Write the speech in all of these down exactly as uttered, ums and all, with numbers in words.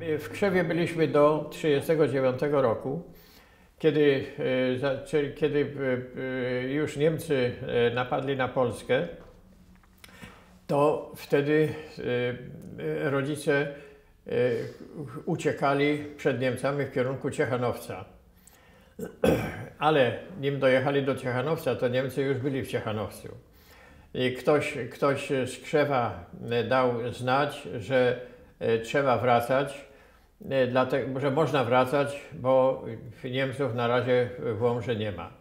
w Krzewie byliśmy do tysiąc dziewięćset trzydziestego dziewiątego roku, kiedy, czyli kiedy już Niemcy napadli na Polskę, to wtedy rodzice uciekali przed Niemcami w kierunku Ciechanowca. Ale nim dojechali do Ciechanowca, to Niemcy już byli w Ciechanowcu. I ktoś, ktoś z Krzewa dał znać, że trzeba wracać, dlatego, że można wracać, bo Niemców na razie w Łomży nie ma.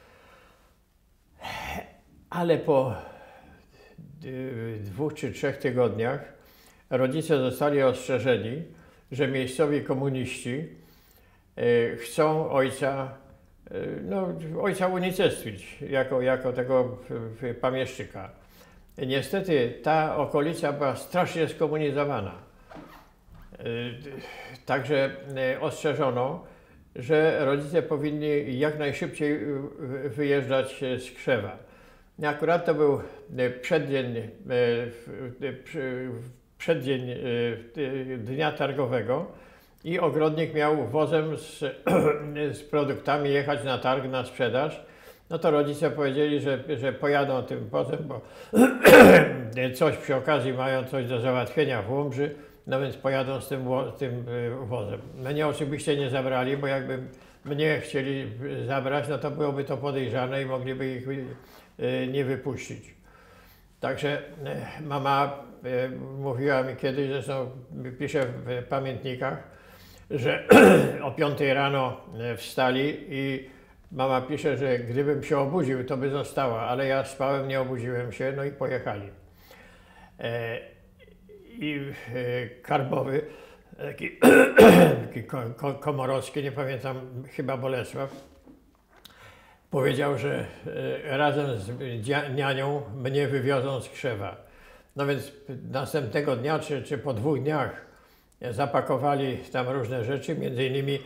Ale po dwóch czy trzech tygodniach rodzice zostali ostrzeżeni, że miejscowi komuniści chcą ojca, no, ojca unicestwić jako, jako tego pamieszczyka. Niestety ta okolica była strasznie skomunizowana. Także ostrzeżono, że rodzice powinni jak najszybciej wyjeżdżać z Krzewa. Akurat to był przeddzień, przeddzień dnia targowego i ogrodnik miał wozem z, z produktami jechać na targ, na sprzedaż. No to rodzice powiedzieli, że, że pojadą tym wozem, bo coś przy okazji mają, coś do załatwienia w Łomży, no więc pojadą z tym, tym wozem. Mnie oczywiście nie zabrali, bo jakby mnie chcieli zabrać, no to byłoby to podejrzane i mogliby ich nie wypuścić. Także mama mówiła mi kiedyś, zresztą pisze w pamiętnikach, że o piątej rano wstali i mama pisze, że gdybym się obudził, to by została, ale ja spałem, nie obudziłem się, no i pojechali. I Karbowy, taki, taki Komorowski, nie pamiętam, chyba Bolesław, powiedział, że razem z nianią mnie wywiozą z Krzewa. No więc następnego dnia, czy, czy po dwóch dniach zapakowali tam różne rzeczy, między innymi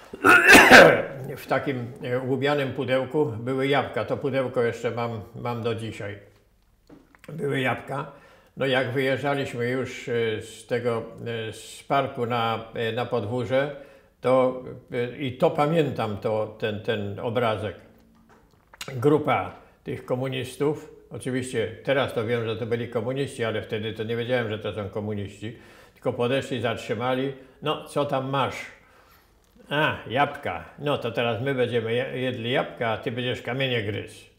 w takim łubianym pudełku były jabłka. To pudełko jeszcze mam, mam do dzisiaj. Były jabłka. No jak wyjeżdżaliśmy już z tego, z parku na, na podwórze, to i to pamiętam, to, ten, ten obrazek. Grupa tych komunistów, oczywiście teraz to wiem, że to byli komuniści, ale wtedy to nie wiedziałem, że to są komuniści, tylko podeszli, zatrzymali, no co tam masz? A, jabłka, no to teraz my będziemy jedli jabłka, a ty będziesz kamienie gryzł.